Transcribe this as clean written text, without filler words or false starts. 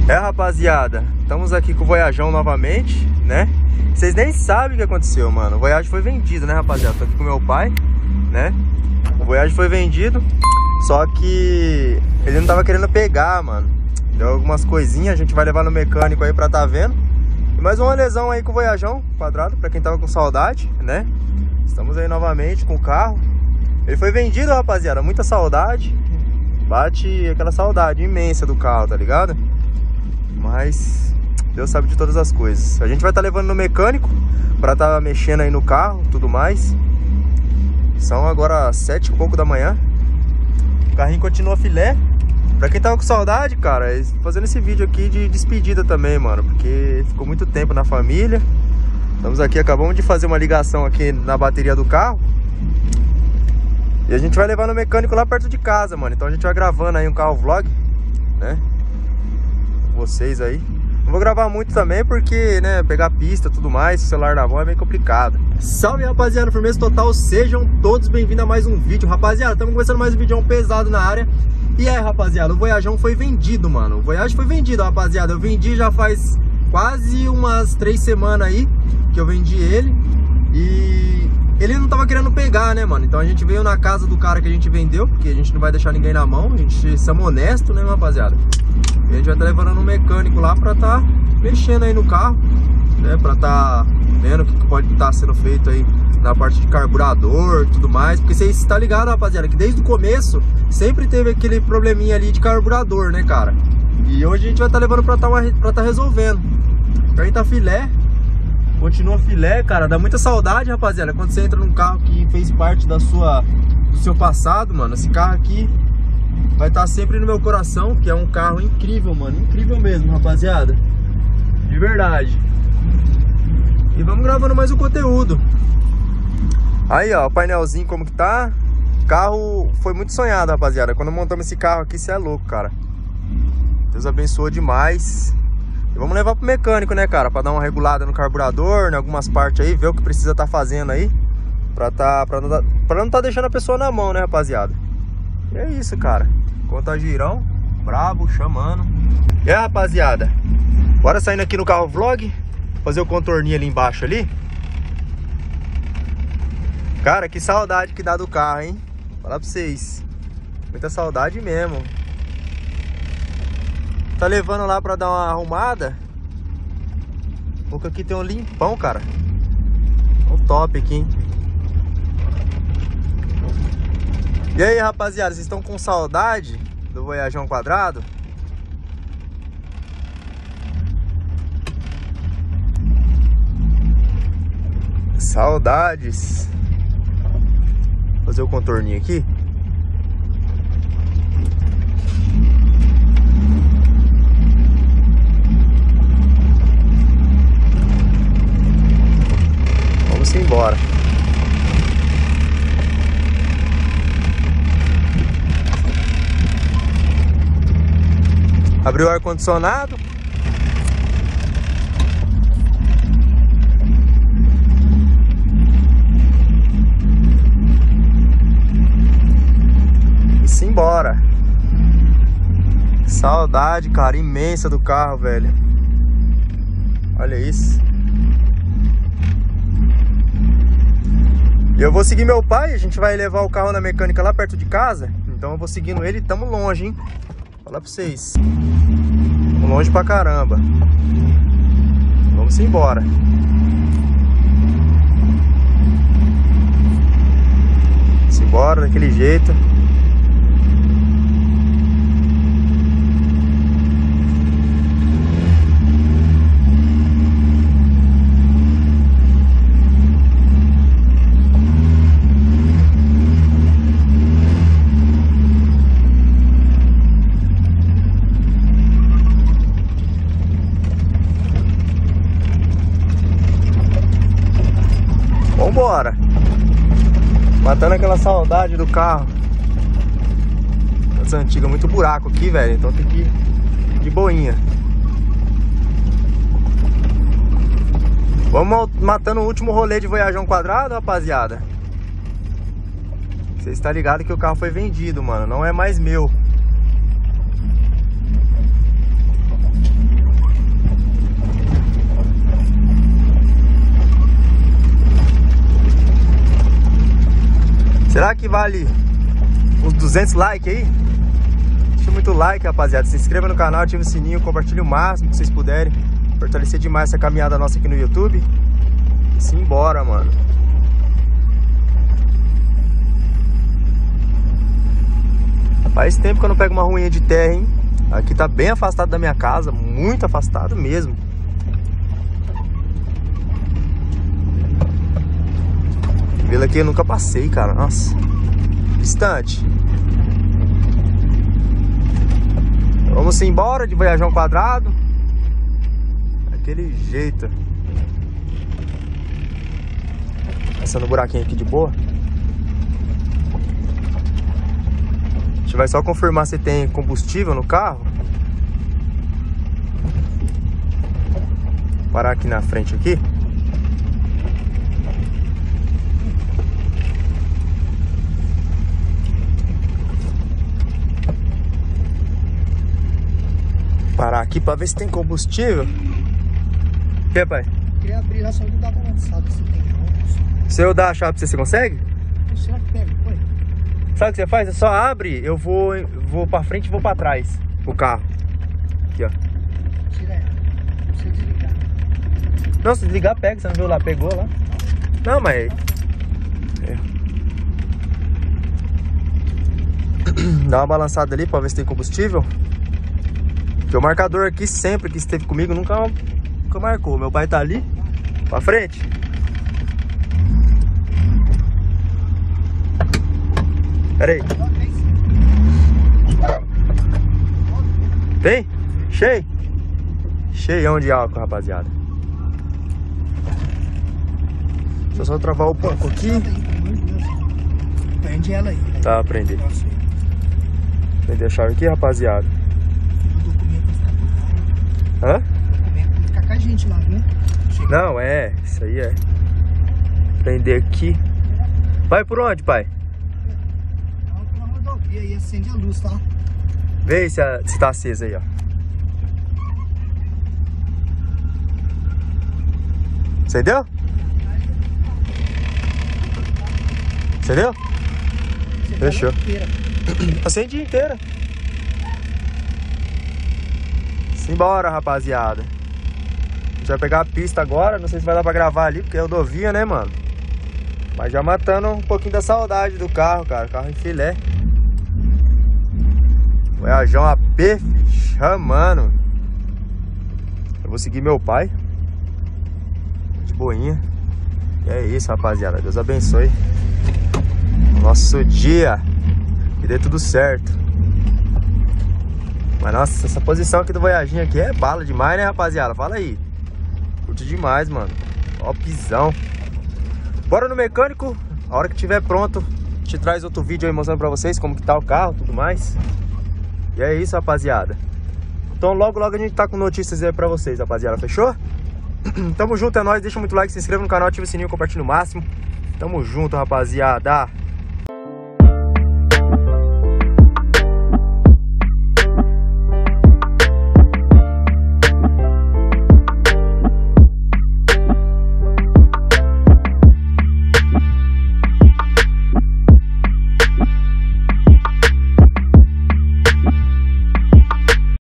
Rapaziada, estamos aqui com o Voyageão novamente, né? Vocês nem sabem o que aconteceu, mano. O Voyage foi vendido, né, rapaziada? Tô aqui com meu pai, né? O Voyage foi vendido, só que ele não tava querendo pegar, mano. Deu algumas coisinhas, a gente vai levar no mecânico aí pra tá vendo. E mais uma lesão aí com o Voyageão quadrado, pra quem tava com saudade, né? Estamos aí novamente com o carro. Ele foi vendido, rapaziada, muita saudade. Bate aquela saudade imensa do carro, tá ligado? Mas Deus sabe de todas as coisas. A gente vai estar levando no mecânico pra estar mexendo aí no carro, tudo mais. São agora 7 e pouco da manhã. O carrinho continua filé. Pra quem tava com saudade, cara, fazendo esse vídeo aqui de despedida também, mano, porque ficou muito tempo na família. Estamos aqui, acabamos de fazer uma ligação aqui na bateria do carro. E a gente vai levar no mecânico lá perto de casa, mano. Então a gente vai gravando aí um carro vlog, né? Vocês aí. Não vou gravar muito também porque, né, pegar pista e tudo mais, celular na mão é meio complicado. Salve, rapaziada, firmeza total, sejam todos bem-vindos a mais um vídeo. Rapaziada, estamos começando mais um vídeo pesado na área. E rapaziada, o Voyageão foi vendido, mano. O Voyage foi vendido, rapaziada. Eu vendi já faz quase umas 3 semanas aí que eu vendi ele. E ele não tava querendo pegar, né, mano? Então a gente veio na casa do cara que a gente vendeu, porque a gente não vai deixar ninguém na mão. A gente somos honestos, né, rapaziada? E a gente vai estar levando no mecânico lá pra tá mexendo aí no carro, né? Pra tá vendo o que pode estar sendo feito aí na parte de carburador e tudo mais. Porque vocês estão ligados, rapaziada, que desde o começo sempre teve aquele probleminha ali de carburador, né, cara? E hoje a gente vai estar levando pra tá resolvendo. Pra gente tá filé. Continua filé, cara. Dá muita saudade, rapaziada, quando você entra num carro que fez parte do seu passado, mano. Esse carro aqui vai estar sempre no meu coração, que é um carro incrível, mano. Incrível mesmo, rapaziada. De verdade. E vamos gravando mais um conteúdo. Aí, ó, o painelzinho como que tá. O carro foi muito sonhado, rapaziada. Quando montamos esse carro aqui, você é louco, cara. Deus abençoou demais. E vamos levar pro mecânico, né, cara? Pra dar uma regulada no carburador, em algumas partes aí, ver o que precisa tá fazendo aí. Pra não tá deixando a pessoa na mão, né, rapaziada? E é isso, cara. Conta girão, brabo, chamando. E aí, rapaziada, bora saindo aqui no carro vlog, fazer o contorninho ali embaixo ali. Cara, que saudade que dá do carro, hein? Falar pra vocês. Muita saudade mesmo. Tá levando lá pra dar uma arrumada. Porque aqui tem um limpão, cara. Um top aqui, hein? E aí, rapaziada, vocês estão com saudade do Voyageão quadrado? Saudades. Vou fazer o contorninho aqui. Vamos embora. Abriu o ar-condicionado. E simbora. Saudade, cara, imensa do carro, velho. Olha isso. E eu vou seguir meu pai. A gente vai levar o carro na mecânica lá perto de casa. Então eu vou seguindo ele. Tamo longe, hein? Falar pra vocês. Tamo longe pra caramba. Vamos embora. Vamos embora daquele jeito. Vambora. Matando aquela saudade do carro. Essa antiga, muito buraco aqui, velho. Então tem que ir de boinha. Vamos matando o último rolê de Voyageão quadrado, rapaziada. Você está ligado que o carro foi vendido, mano. Não é mais meu. vale uns 200 likes aí. Deixa muito like, rapaziada. Se inscreva no canal, ative o sininho, compartilhe o máximo que vocês puderem. Fortalecer demais essa caminhada nossa aqui no YouTube. E simbora, mano. Faz tempo que eu não pego uma ruinha de terra, hein? Aqui tá bem afastado da minha casa, muito afastado mesmo. Vila aqui eu nunca passei, cara. Nossa, distante. Vamos embora de Voyajão Quadrado. Daquele jeito. Passando o buraquinho aqui de boa. A gente vai só confirmar se tem combustível no carro. Vou parar aqui na frente aqui. Parar aqui pra ver se tem combustível. O que, pai? Queria abrir lá, só não dá balançado se tem não. Se eu dar a chave pra você, você consegue? Será que pega, pai? Sabe o que você faz? É só abre, eu vou pra frente e vou pra trás. O carro. Aqui, ó. Tira ela. Não precisa desligar. Não, se desligar, pega. Você não viu lá? Pegou lá. Não, mas... Dá uma balançada ali pra ver se tem combustível. Porque o marcador aqui sempre que esteve comigo nunca marcou. Meu pai tá ali, pra frente. Pera aí. Tem? Cheio? Cheião de álcool, rapaziada. Deixa eu só travar o pouco aqui. Prende ela aí. Tá, prender. Prender a chave aqui, rapaziada. Hã? Fica com a gente lá, viu? Não, isso aí é. Prender aqui. Vai por onde, pai? Na rodovia aí, acende a luz, tá? Vê se tá acesa aí, ó. Acendeu? Acendeu? Fechou. Acende a dia inteira. Simbora, rapaziada. A gente vai pegar a pista agora. Não sei se vai dar pra gravar ali, porque é rodovia, né, mano? Mas já matando um pouquinho da saudade do carro, cara. Carro em filé. Voyajão AP, chamando. Eu vou seguir meu pai. De boinha. E é isso, rapaziada. Deus abençoe o nosso dia. Que dê tudo certo. Mas nossa, essa posição aqui do Voyaginho aqui é bala demais, né, rapaziada? Fala aí. Curte demais, mano. Ó, pisão. Bora no mecânico. A hora que tiver pronto, a gente traz outro vídeo aí mostrando pra vocês como que tá o carro e tudo mais. E é isso, rapaziada. Então logo a gente tá com notícias aí pra vocês, rapaziada. Fechou? Tamo junto, é nóis. Deixa muito like, se inscreva no canal, ativa o sininho, compartilha o máximo. Tamo junto, rapaziada.